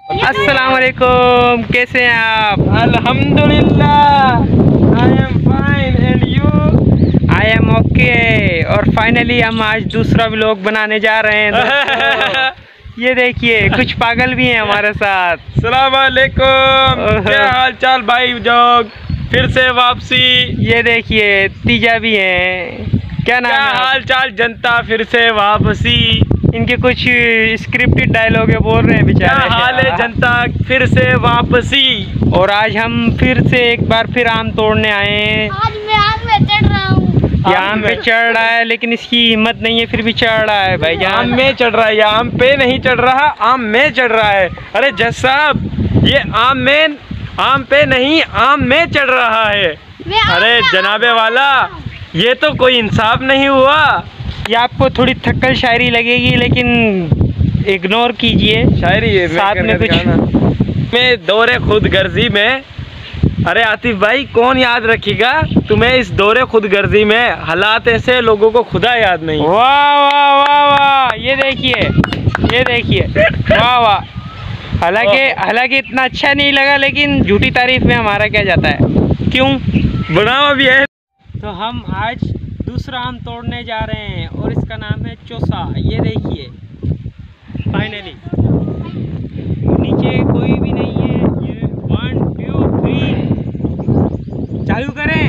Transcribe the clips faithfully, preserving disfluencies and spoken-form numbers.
अस्सलाम वालेकुम, कैसे हैं आप? अल्हम्दुलिल्लाह, I am fine and you? I am okay. और फाइनली हम आज दूसरा व्लॉग बनाने जा रहे हैं। ये देखिए कुछ पागल भी हैं हमारे साथ। अस्सलाम वालेकुम, क्या हाल चाल भाई जोग? फिर से वापसी। ये देखिए तीजा भी हैं। क्या नाम क्या है? हाल चाल जनता, फिर से वापसी। इनके कुछ स्क्रिप्टेड डायलॉग है, बोल रहे हैं बेचारे। क्या हाल है जनता, फिर से वापसी। और आज हम फिर से एक बार फिर आम तोड़ने आए हैं। आज मैं आम में चढ़ रहा हूँ। ये आम पे चढ़ रहा है लेकिन इसकी हिम्मत नहीं है, फिर भी चढ़ रहा है भाई। आम में चढ़ रहा है, ये आम पे नहीं चढ़ रहा, आम में चढ़ रहा है। अरे जज साहब, ये आम में आम पे नहीं आम में चढ़ रहा है। अरे जनाबे वाला, ये तो कोई इंसाफ नहीं हुआ। ये आपको थोड़ी थक्कल शायरी लगेगी लेकिन इग्नोर कीजिए। शायरी है साथ में कुछ में दौरे खुद गर्जी में। अरे आतिफ भाई, कौन याद रखेगा तुम्हें इस दौरे खुद गर्जी में? हालात ऐसे, लोगों को खुदा याद नहीं। वाह वाह वाह वाह, ये देखिए ये देखिए, वाह वाह। हालांकि हालांकि इतना अच्छा नहीं लगा, लेकिन झूठी तारीफ में हमारा क्या जाता है, क्यों? बनावा भी है। तो हम आज दूसरा आम तोड़ने जा रहे हैं और इसका नाम है चौसा। ये देखिए फाइनली नीचे कोई भी नहीं है। ये वन टू थ्री चालू करें।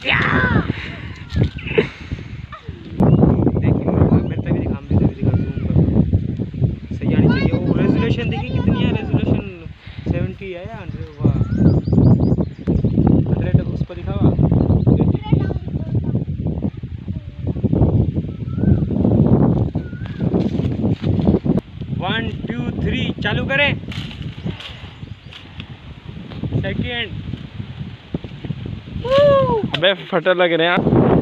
देखिए मेरे तक भी दिखा, मेरे तक भी दिखा, सही आनी चाहिए। वो रेजोल्यूशन देखिए कितनी है, रेजोल्यूशन सेवेंटी है या हंड्रेड? हंड्रेड उस पर लिखा हुआ। वन टू थ्री चालू करें। सेकेंड। अबे फटर लग रहे हैं।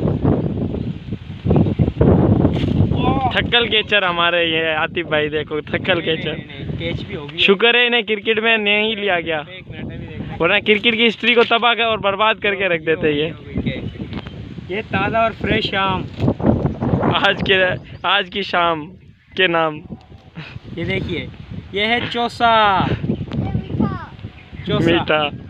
थक्कल केचर हमारे ये आतिफ भाई, देखो थक्कल केचर। कैच भी होगी। शुक्र है इन्हें क्रिकेट में नहीं लिया गया, वरना क्रिकेट की हिस्ट्री को तबाह कर और बर्बाद करके रख देते ये। ये ताज़ा और फ्रेश आम आज के आज की शाम के नाम। ये देखिए, ये है चौसा। चौसा मीठा।